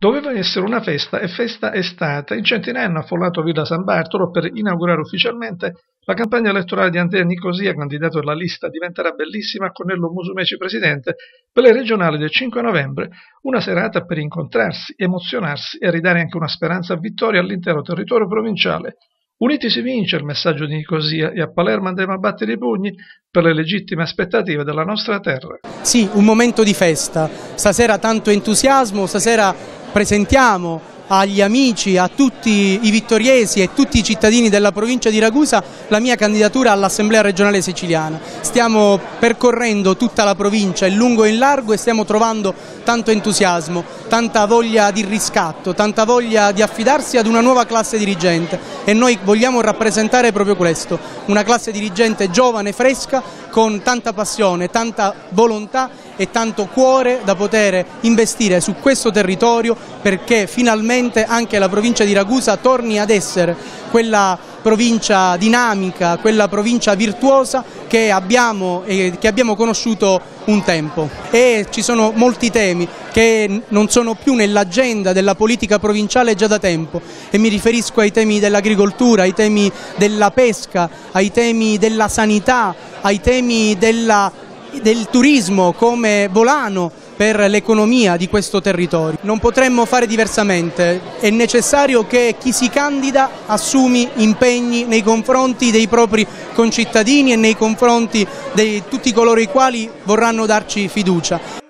Doveva essere una festa e festa è stata. In centinaia hanno affollato Villa San Bartolo per inaugurare ufficialmente la campagna elettorale di Andrea Nicosia, candidato della lista Diventerà bellissima con Nello Musumeci presidente, per le regionali del 5 novembre, una serata per incontrarsi, emozionarsi e ridare anche una speranza a vittoria all'intero territorio provinciale. Uniti si vince, il messaggio di Nicosia, e a Palermo andremo a battere i pugni per le legittime aspettative della nostra terra. Sì, un momento di festa, stasera tanto entusiasmo, stasera presentiamo agli amici, a tutti i vittoriesi e tutti i cittadini della provincia di Ragusa la mia candidatura all'Assemblea regionale siciliana. Stiamo percorrendo tutta la provincia in lungo e in largo e stiamo trovando tanto entusiasmo, tanta voglia di riscatto, tanta voglia di affidarsi ad una nuova classe dirigente e noi vogliamo rappresentare proprio questo, una classe dirigente giovane, fresca, con tanta passione, tanta volontà e tanto cuore da poter investire su questo territorio perché finalmente anche la provincia di Ragusa torni ad essere quella provincia dinamica, quella provincia virtuosa che abbiamo conosciuto un tempo. E ci sono molti temi che non sono più nell'agenda della politica provinciale già da tempo e mi riferisco ai temi dell'agricoltura, ai temi della pesca, ai temi della sanità, ai temi del turismo come volano per l'economia di questo territorio. Non potremmo fare diversamente, è necessario che chi si candida assumi impegni nei confronti dei propri concittadini e nei confronti di tutti coloro i quali vorranno darci fiducia.